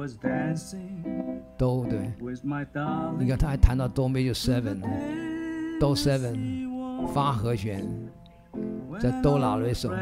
哆对，你看他还弹到哆 major 7， 哆 7 发和弦，在哆拉瑞手。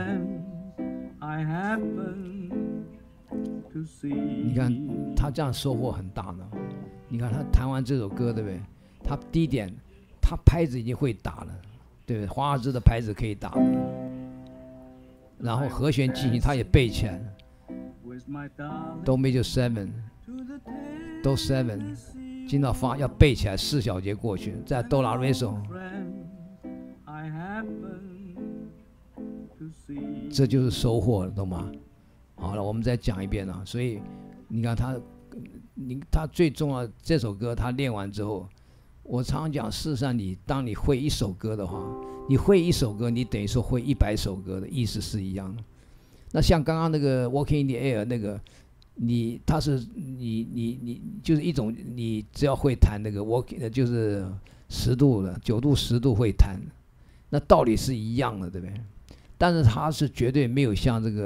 你看他这样收获很大呢。你看他弹完这首歌，对不对？他第一点，他拍子已经会打了，对不对？华尔兹的拍子可以打了，然后和弦进行他也背起来了。哆 major 7， 哆 7 进到发要背起来4小节过去，在哆拉瑞手，这就是收获了，懂吗？好了，我们再讲一遍了。所以你看他最重要这首歌，他练完之后，我常常讲，事实上当你会一首歌的话，你会一首歌，你等于说会100首歌的意思是一样的。那像刚刚那个 Walking in the Air 那个，你就是一种，你只要会弹那个 Walking， 就是10度的9度10度会弹，那道理是一样的，对不对？但是它是绝对没有像这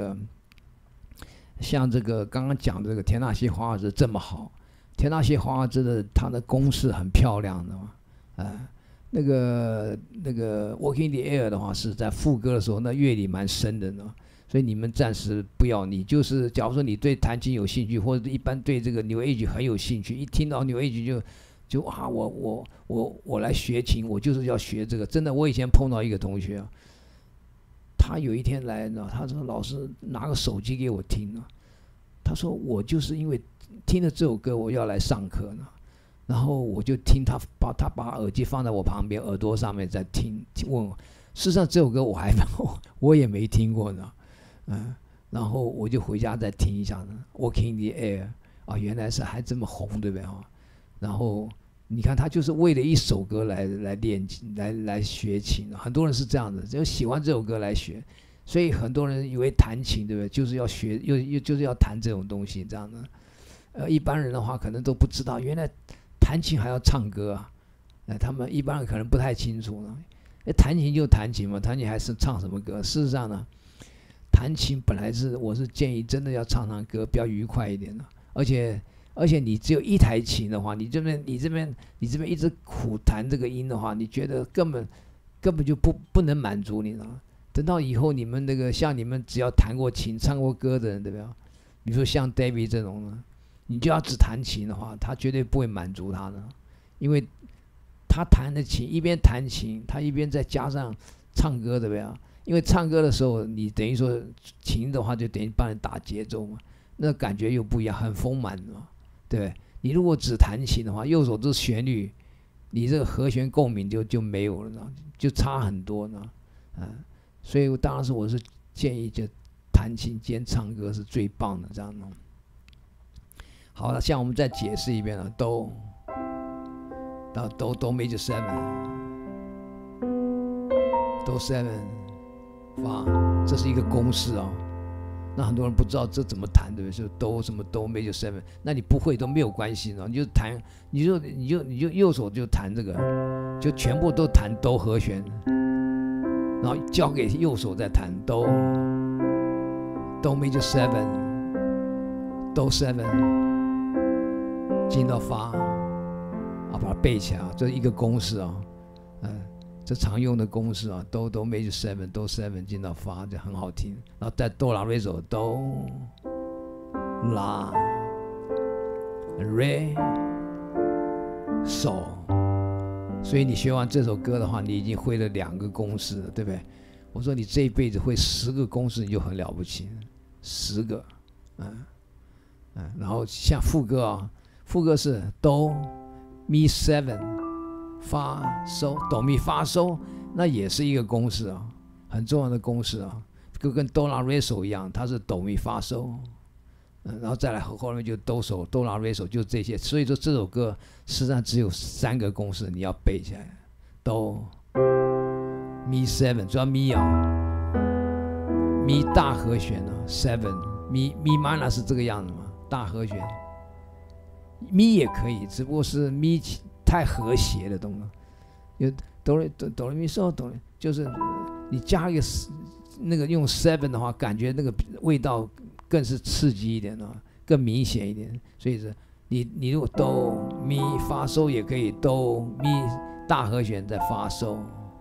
个刚刚讲的这个田纳西华尔兹这么好。田纳西华尔兹它的公式很漂亮的嘛，那个 Walking in the Air 的话是在副歌的时候，那乐理蛮深的呢。所以你们暂时不要，你就是假如说你对弹琴有兴趣，或者一般对这个 New Age 很有兴趣，一听到 New Age 就啊，我来学琴，我就是要学这个。真的，我以前碰到一个同学啊，他有一天来呢，他说老师拿个手机给我听啊，他说我就是因为听了这首歌我要来上课呢，然后我就听他把耳机放在我旁边耳朵上面在听，问我，事实上这首歌我也没听过呢。然后我就回家再听一下呢 ，Walking in the Air 啊，原来是还这么红，对不对啊？然后你看他就是为了一首歌来练琴，来学琴，很多人是这样的，就喜欢这首歌来学，所以很多人以为弹琴，对不对？就是要学，就是要弹这种东西，这样的。一般人的话可能都不知道，原来弹琴还要唱歌啊，他们一般人可能不太清楚呢。弹琴就弹琴嘛，弹琴还是唱什么歌？事实上呢，弹琴本来我是建议真的要唱歌比较愉快一点的，而且你只有一台琴的话，你这边一直苦弹这个音的话，你觉得根本就不能满足你了。等到以后你们像你们只要弹过琴、唱过歌的人，对不对？比如说像 David 这种呢，你就要只弹琴的话，他绝对不会满足他的，因为他弹的琴一边弹琴，他一边再加上唱歌，对不对？因为唱歌的时候，你等于说琴的话就等于帮你打节奏嘛，那感觉又不一样，很丰满嘛，对不对？你如果只弹琴的话，右手都是旋律，你这个和弦共鸣就没有了呢，就差很多呢，所以当然我是建议就弹琴兼唱歌是最棒的这样的。好了，像我们再解释一遍了，哆 major 7， 哆 7。发，这是一个公式哦。那很多人不知道这怎么弹，对不对？就哆什么哆 major 7，那你不会都没有关系呢，你就弹，你就右手就弹这个，就全部都弹哆和弦，然后交给右手再弹哆 major 7， 哆 7， 进到发，把它背起来啊，这是一个公式啊，这常用的公式啊，哆 major 7， 哆 7 进到发，这很好听。然后在哆拉瑞手，哆拉瑞手。所以你学完这首歌的话，你已经会了2个公式了，对不对？我说你这一辈子会10个公式，你就很了不起，10个，然后像副歌啊，副歌是哆咪 7。发收哆咪发收，那也是一个公式啊，很重要的公式啊，就跟哆拉瑞手一样，它是哆咪发收，然后再来后面就哆手、哆拉瑞手，就这些。所以说这首歌实际上只有3个公式，你要背起来。哆咪 7， 主要咪啊，咪大和弦啊 ，7 咪 minor 是这个样子嘛，大和弦，咪也可以，只不过是咪太和谐的东西，有哆来咪嗦哆，就是你加一个那个用 7 的话，感觉那个味道更是刺激一点啊， 更明显一点。所以是你如果哆咪发嗦也可以，哆咪大和弦再发嗦。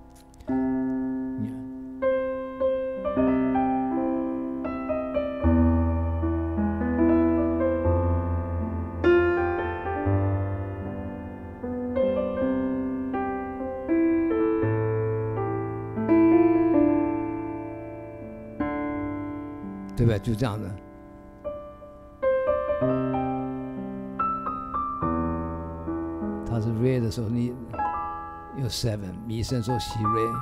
对不对？就这样的。它是 re 的时候，你有 7， 咪升嗦西 re，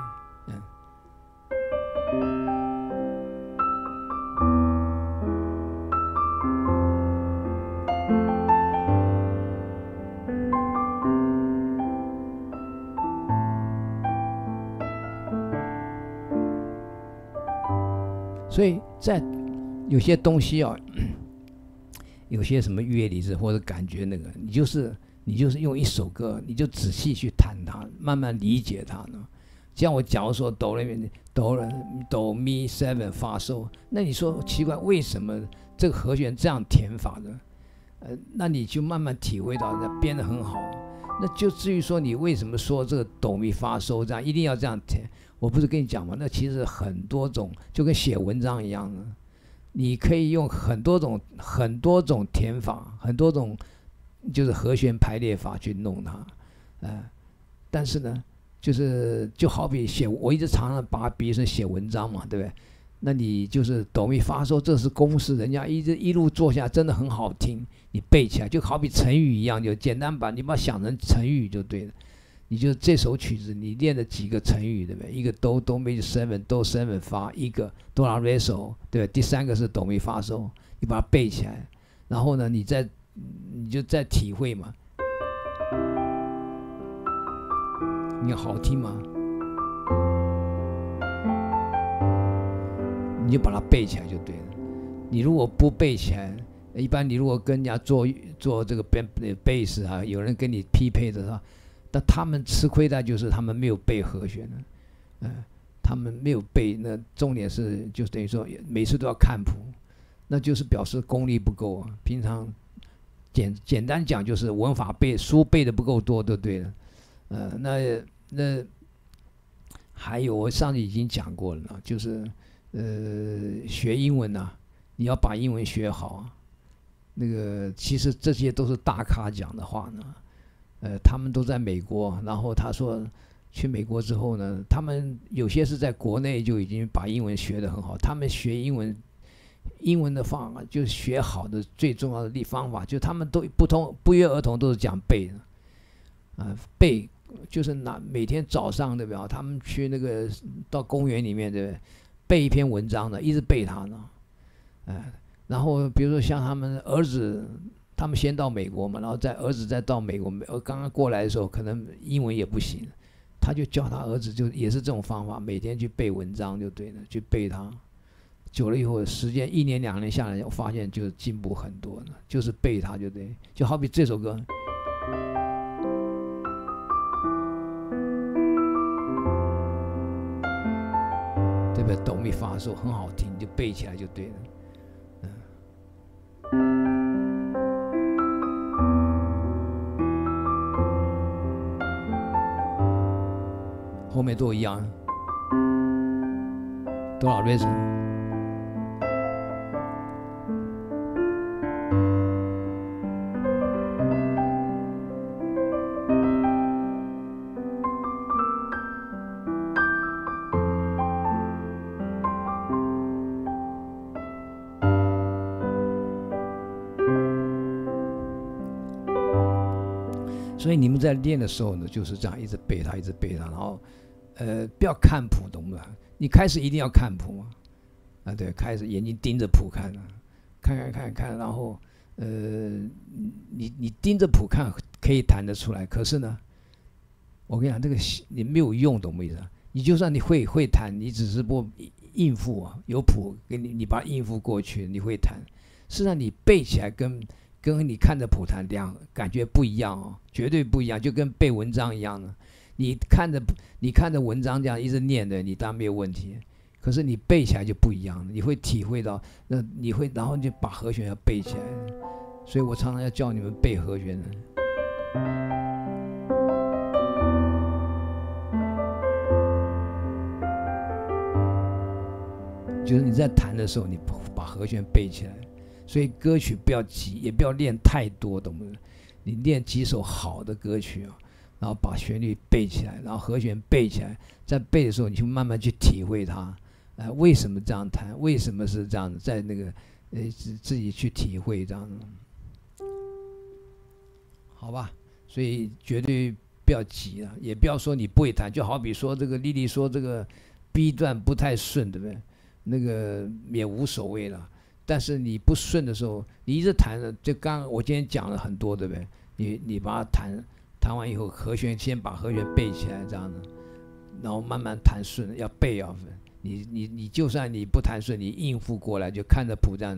所以在有些东西啊，有些什么乐理是或者感觉那个，你就是用一首歌，你就仔细去弹它，慢慢理解它呢。像我假如说哆来咪哆咪 7发嗦，那你说奇怪，为什么这个和弦这样填法的？那你就慢慢体会到，那编得很好。那就至于说你为什么说这个哆咪发嗦这样一定要这样填，我不是跟你讲吗？那其实很多种，就跟写文章一样的，你可以用很多种填法，很多种就是和弦排列法去弄它，但是呢，就好比我一直常常把它比喻成写文章嘛，对不对？那你就是哆咪发嗦，这是公式，人家一路做下来真的很好听，你背起来就好比成语一样，就简单把你把它想成成语就对了。你就这首曲子你练了几个成语，对不对？一个哆咪 7 哆 7发，一个哆啦瑞嗦，对吧？第三个是哆咪发嗦，你把它背起来，然后呢，你就再体会嘛。你看好听吗？你就把它背起来就对了。你如果不背起来，一般你如果跟人家做这个贝斯啊，有人跟你匹配的话，但他们吃亏的就是他们没有背和弦的，他们没有背。那重点是就等于说每次都要看谱，那就是表示功力不够啊。平常简单讲就是文法书背的不够多，就对了。那还有我上次已经讲过了，就是学英文啊，你要把英文学好啊。那个其实这些都是大咖讲的话呢，他们都在美国，然后他说去美国之后呢，他们有些是在国内就已经把英文学得很好，他们学英文的方法就是学好的最重要的方法，就他们都不约而同都是讲背的，背就是每天早上对不对？他们去那个到公园里面对不对？背一篇文章的，一直背它呢，然后比如说像他们儿子，他们先到美国嘛，然后儿子再到美国，刚刚过来的时候可能英文也不行，他就教他儿子就也是这种方法，每天去背文章就对了，去背它。久了以后，时间1年2年下来，我发现就进步很多了，就是背它就对，就好比这首歌。对不对？哆咪发嗦很好听，就背起来就对了。后面都一样，多少瑞士？所以你们在练的时候呢，就是这样一直背它，一直背它，然后，不要看谱，懂吗？你开始一定要看谱嘛，对，开始眼睛盯着谱看，看，然后，你盯着谱看可以弹得出来，可是呢，我跟你讲，这个你没有用，懂不意思？你就算你会弹，你只是不应付啊，有谱给你把它应付过去，你会弹。事实上你背起来跟你看着谱弹感觉不一样哦，绝对不一样，就跟背文章一样的。你看着文章这样一直念的，你当然没有问题。 可是你背起来就不一样了，你会体会到，那你会，然后你就把和弦要背起来。所以我常常要教你们背和弦的。就是你在弹的时候，你把和弦背起来。所以歌曲不要急，也不要练太多，懂不懂？你练几首好的歌曲啊，然后把旋律背起来，然后和弦背起来，在背的时候，你就慢慢去体会它。为什么这样弹？为什么是这样子？在那个自己去体会这样子，好吧？所以绝对不要急啊，也不要说你不会弹。就好比说这个丽丽说这个 B 段不太顺，对不对？那个也无所谓了。但是你不顺的时候，你一直弹的，就刚我今天讲了很多，对不对？你把它弹完以后，和弦先把和弦背起来，这样的，然后慢慢弹顺，要背要分。你就算你不弹顺，你应付过来，就看着谱这样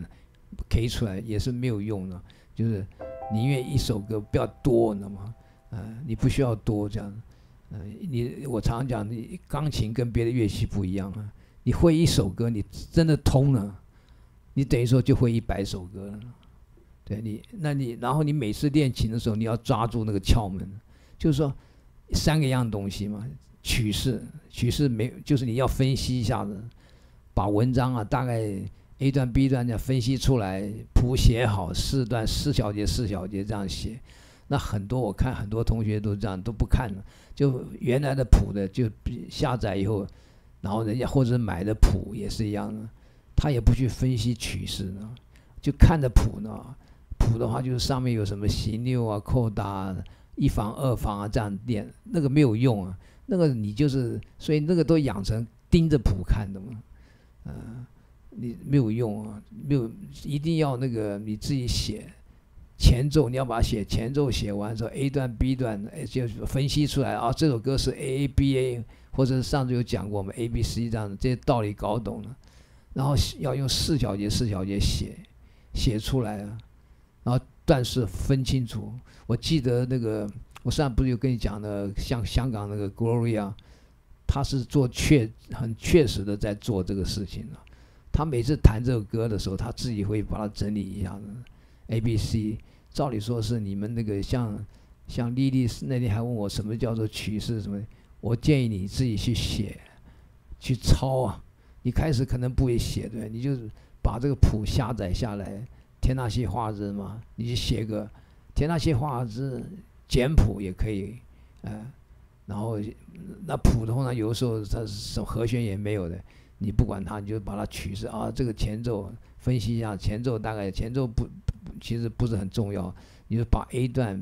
K 出来也是没有用的。就是宁愿一首歌不要多，你知道吗？你不需要多这样。我常常讲，你钢琴跟别的乐器不一样啊。你会一首歌，你真的通了，你等于说就会100首歌了。对然后你每次练琴的时候，你要抓住那个窍门，就是说3个样东西嘛。曲式没，就是你要分析一下子，把文章啊大概 A 段 B 段这样分析出来，谱写好，4段4小节4小节这样写。那我看很多同学都这样，都不看了，就原来的谱的就下载以后，然后人家或者买的谱也是一样的，他也不去分析曲式呢，就看着谱呢。谱的话就是上面有什么行6啊、扣打啊、1房2房啊这样练，那个没有用啊。那个你就是，所以那个都养成盯着谱看的嘛，你没有用啊，没有，一定要那个你自己写前奏，你要把前奏写完之后 ，A 段 B 段，就分析出来啊，这首歌是 AABA， 或者上次有讲过我们 ABC 这样的，这些道理搞懂了，然后要用4小节4小节写出来啊，然后段式分清楚。我记得那个。我上次不是有跟你讲的，像香港那个 Gloria， 他是很确实的在做这个事情了。他每次弹这个歌的时候，他自己会把它整理一下的。ABC， 照理说是你们那个像莉莉那天还问我什么叫做曲式什么，我建议你自己去写，去抄啊。你开始可能不会写，对，你就是把这个谱下载下来，田纳西华兹嘛，你就写个田纳西华兹。简谱也可以，然后那谱的话呢，有的时候它是和弦也没有的，你不管它，你就把它曲式啊，这个前奏分析一下，前奏大概前奏其实不是很重要，你就把 A 段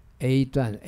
A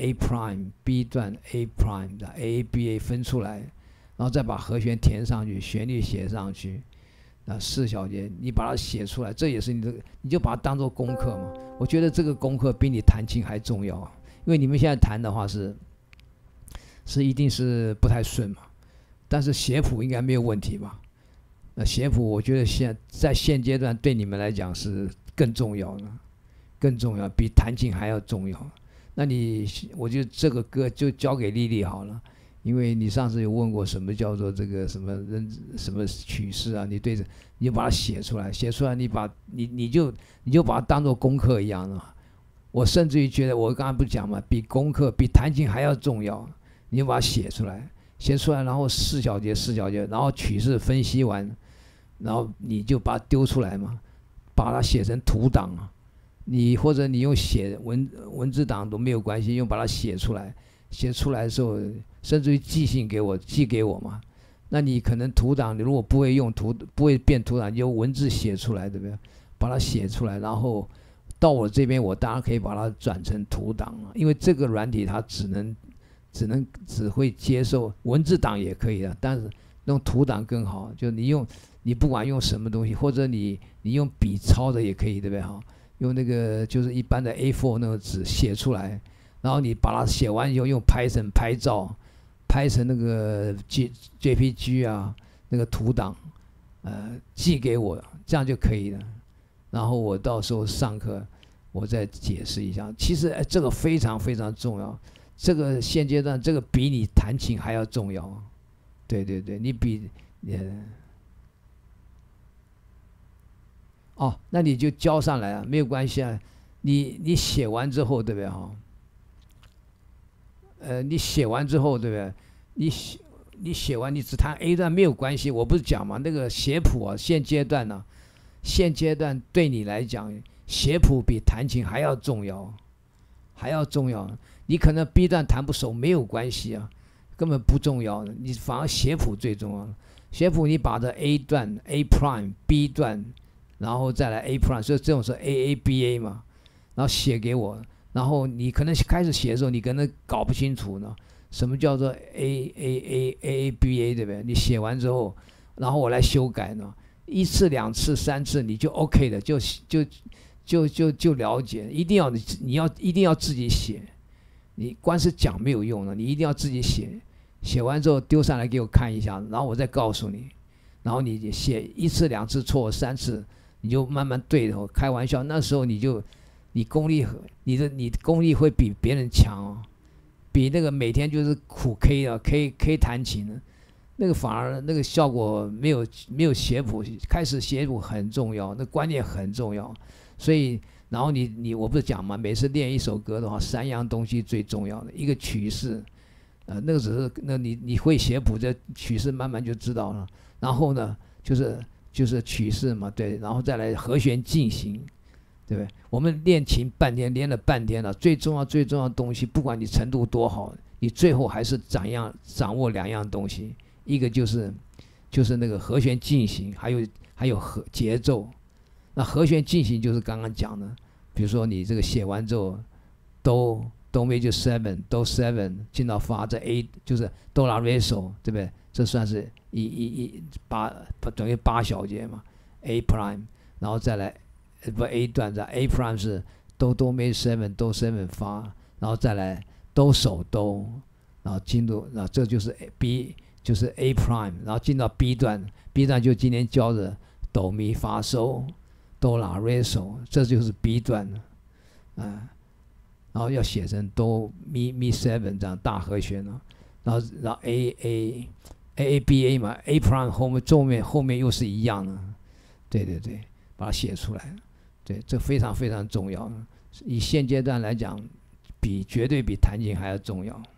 prime，B 段 A prime 的 AABA 分出来，然后再把和弦填上去，旋律写上去。那4小节，你把它写出来，这也是你就把它当做功课嘛。我觉得这个功课比你弹琴还重要啊。因为你们现在弹的话是一定是不太顺嘛，但是写谱应该没有问题吧？那写谱我觉得在现阶段对你们来讲是更重要的，更重要，比弹琴还要重要。那我觉得这个歌就交给丽丽好了，因为你上次有问过什么叫做这个什么曲式啊？你就把它写出来，你就把它当做功课一样的。我甚至于觉得，我刚才不讲嘛，比弹琴还要重要。你就把它写出来，然后4小节4小节，然后曲式分析完，然后你就把它丢出来嘛，把它写成图档啊。或者你用写文字档都没有关系，用把它写出来。写出来的时候，甚至于寄给我嘛。那你可能图档，你如果不会变图档，你用文字写出来，对不对？把它写出来，然后。到我这边，我当然可以把它转成图档了，因为这个软体它只会接受文字档也可以的，但是用图档更好。就你不管用什么东西，或者你用笔抄的也可以，对不对？哈，用那个就是一般的 A4 那个纸写出来，然后你把它写完以后用 Python 拍照，拍成那个 JPG 啊那个图档，寄给我，这样就可以了。然后我到时候上课，我再解释一下。其实这个非常非常重要，这个现阶段这个比你弹琴还要重要。对，你比哦，那你就交上来啊，没有关系啊。你写完之后，对不对哈？你写完之后，对不对？你写完，你只弹 A 段没有关系。我不是讲嘛，那个写谱啊，现阶段呢、现阶段对你来讲，写谱比弹琴还要重要，还要重要。你可能 B 段弹不熟没有关系啊，根本不重要的，你反而写谱最重要。写谱你把这 A 段、A prime、B 段，然后再来 A prime，所以这种是 AABA 嘛，然后写给我，然后你可能开始写的时候，你可能搞不清楚呢，什么叫做 AABA，对不对？你写完之后，然后我来修改呢，一次、两次、三次你就 OK 的，就了解。一定要一定要自己写，你光是讲没有用的，你一定要自己写。写完之后丢上来给我看一下，然后我再告诉你，然后你写一次、两次错，三次你就慢慢对头。开玩笑，那时候你功力会比别人强哦，比那个每天就是苦 K 啊 K 弹琴的，那个反而那个效果没有写谱，开始写谱很重要，那观念很重要。所以然后我不是讲嘛，每次练一首歌的话，三样东西最重要的，一个曲式。那个只是你会写谱，这曲式慢慢就知道了。然后呢，就是曲式嘛，对，然后再来和弦进行，对不对？我们练琴半天，练了半天了，最重要的东西，不管你程度多好，你最后还是掌握两样东西，一个就是那个和弦进行，还有节奏。那和弦进行就是刚刚讲的，比如说你这个写完之后，哆咪就 7 7进到发，这 A 就是哆啦瑞嗦，对不对？这算是等于8小节嘛 ，A prime， 然后再来A 段在 A prime 是哆咪 7 发，然后再来哆手哆，然后然后这就是 B 就是 A prime， 然后进到 B 段就今天教的哆咪发嗦，哆啦瑞嗦，这就是 B 段了，然后要写成哆咪 7这样大和弦了，然后AABA 嘛 ，A prime 后面又是一样的，对，把它写出来，对，这非常非常重要。以现阶段来讲，绝对比弹琴还要重要。